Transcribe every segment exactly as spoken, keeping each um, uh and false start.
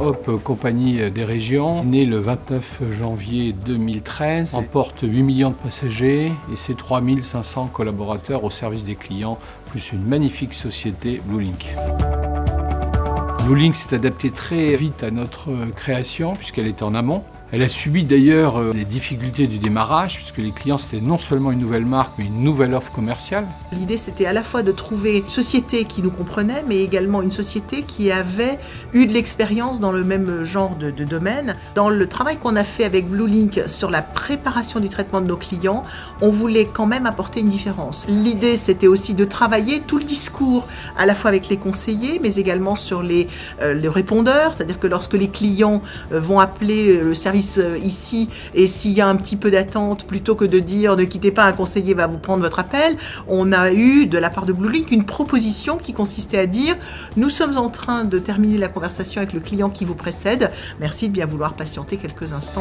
Hop, compagnie des régions, née le vingt-neuf janvier deux mille treize, emporte huit millions de passagers et ses trois mille cinq cents collaborateurs au service des clients, plus une magnifique société BlueLink. BlueLink s'est adapté très vite à notre création puisqu'elle était en amont. Elle a subi d'ailleurs les difficultés du démarrage puisque les clients c'était non seulement une nouvelle marque mais une nouvelle offre commerciale. L'idée c'était à la fois de trouver une société qui nous comprenait mais également une société qui avait eu de l'expérience dans le même genre de, de domaine. Dans le travail qu'on a fait avec BlueLink sur la préparation du traitement de nos clients, on voulait quand même apporter une différence. L'idée c'était aussi de travailler tout le discours à la fois avec les conseillers mais également sur les, euh, les répondeurs, c'est-à-dire que lorsque les clients euh, vont appeler le service ici et s'il y a un petit peu d'attente, plutôt que de dire ne quittez pas, un conseiller va vous prendre votre appel, on a eu de la part de BlueLink une proposition qui consistait à dire nous sommes en train de terminer la conversation avec le client qui vous précède, merci de bien vouloir patienter quelques instants.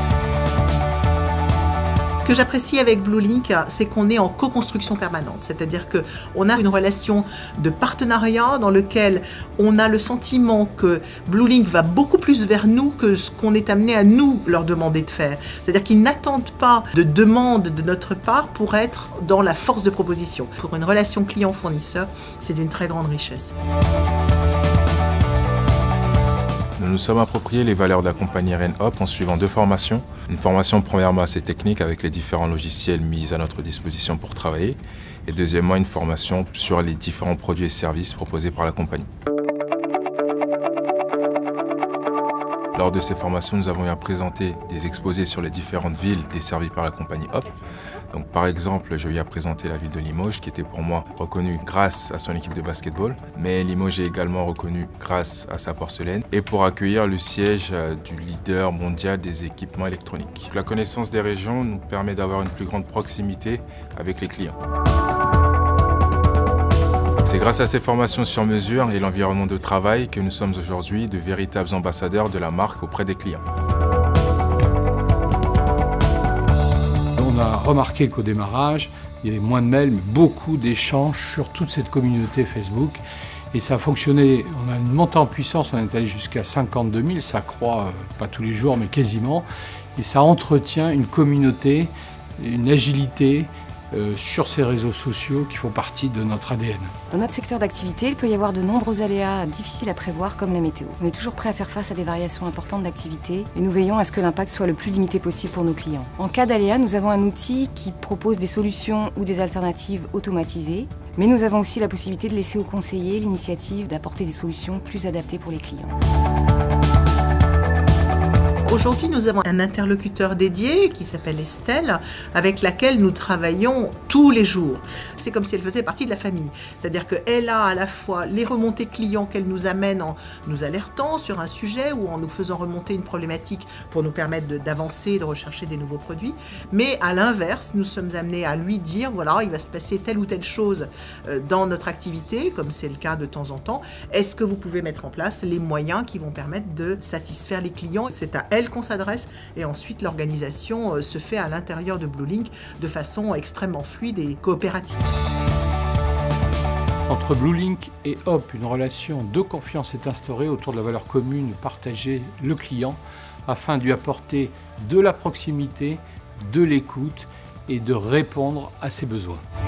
Ce que j'apprécie avec BlueLink, c'est qu'on est en co-construction permanente, c'est-à-dire qu'on a une relation de partenariat dans lequel on a le sentiment que BlueLink va beaucoup plus vers nous que ce qu'on est amené à nous leur demander de faire. C'est-à-dire qu'ils n'attendent pas de demande de notre part pour être dans la force de proposition. Pour une relation client-fournisseur, c'est d'une très grande richesse. Nous nous sommes appropriés les valeurs de la compagnie Hélène Abraham en suivant deux formations. Une formation premièrement assez technique avec les différents logiciels mis à notre disposition pour travailler et deuxièmement une formation sur les différents produits et services proposés par la compagnie. Lors de ces formations, nous avons eu à présenter des exposés sur les différentes villes desservies par la compagnie Hop. Donc, par exemple, j'ai eu à présenter la ville de Limoges, qui était pour moi reconnue grâce à son équipe de basketball, mais Limoges est également reconnue grâce à sa porcelaine et pour accueillir le siège du leader mondial des équipements électroniques. La connaissance des régions nous permet d'avoir une plus grande proximité avec les clients. C'est grâce à ces formations sur mesure et l'environnement de travail que nous sommes aujourd'hui de véritables ambassadeurs de la marque auprès des clients. On a remarqué qu'au démarrage, il y avait moins de mails, mais beaucoup d'échanges sur toute cette communauté Facebook. Et ça a fonctionné, on a une montée en puissance, on est allé jusqu'à cinquante-deux mille, ça croît pas tous les jours, mais quasiment. Et ça entretient une communauté, une agilité, Euh, sur ces réseaux sociaux qui font partie de notre A D N. Dans notre secteur d'activité, il peut y avoir de nombreux aléas difficiles à prévoir comme la météo. On est toujours prêt à faire face à des variations importantes d'activité et nous veillons à ce que l'impact soit le plus limité possible pour nos clients. En cas d'aléa, nous avons un outil qui propose des solutions ou des alternatives automatisées, mais nous avons aussi la possibilité de laisser aux conseillers l'initiative d'apporter des solutions plus adaptées pour les clients. Aujourd'hui, nous avons un interlocuteur dédié qui s'appelle Estelle, avec laquelle nous travaillons tous les jours. C'est comme si elle faisait partie de la famille. C'est-à-dire qu'elle a à la fois les remontées clients qu'elle nous amène en nous alertant sur un sujet ou en nous faisant remonter une problématique pour nous permettre d'avancer, de, de rechercher des nouveaux produits. Mais à l'inverse, nous sommes amenés à lui dire, voilà, il va se passer telle ou telle chose dans notre activité, comme c'est le cas de temps en temps. Est-ce que vous pouvez mettre en place les moyens qui vont permettre de satisfaire les clients? C'est à elle qu'on s'adresse et ensuite l'organisation se fait à l'intérieur de BlueLink de façon extrêmement fluide et coopérative. Entre BlueLink et Hop, une relation de confiance est instaurée autour de la valeur commune partagée, le client, afin de lui apporter de la proximité, de l'écoute et de répondre à ses besoins.